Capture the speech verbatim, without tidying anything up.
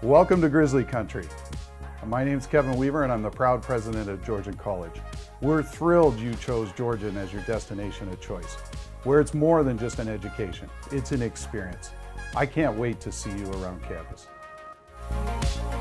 Welcome to Grizzly Country. My name's Kevin Weaver and I'm the proud president of Georgian College. We're thrilled you chose Georgian as your destination of choice, where it's more than just an education, it's an experience. I can't wait to see you around campus.